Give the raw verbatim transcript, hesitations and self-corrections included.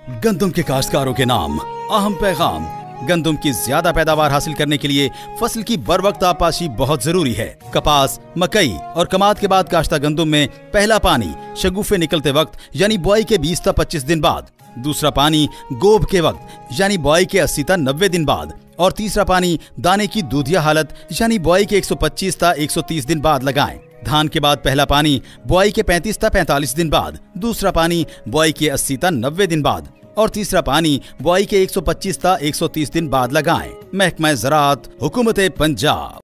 गंदम के काश्तकारों के नाम। अहम पैगाम, गंदम की ज्यादा पैदावार हासिल करने के लिए फसल की बर वक्त आबपाशी बहुत जरूरी है। कपास, मकई और कमाद के बाद काश्ता गंदम में पहला पानी शगुफे निकलते वक्त यानी बुआई के बीस ता पच्चीस दिन बाद, दूसरा पानी गोब के वक्त यानी बुआई के अस्सी ता नब्बे दिन बाद और तीसरा पानी दाने की दूधिया हालत यानी बुआई के एक सौ पच्चीस ता एक सौ तीस दिन बाद लगाएं। धान के बाद पहला पानी बुआई के पैंतीस ता पैंतालीस दिन बाद, दूसरा पानी बुआई के अस्सी ता नब्बे दिन बाद और तीसरा पानी बुआई के एक सौ पच्चीस ता एक सौ तीस दिन बाद लगाएं। महकमा ज़राअत, हुकूमत पंजाब।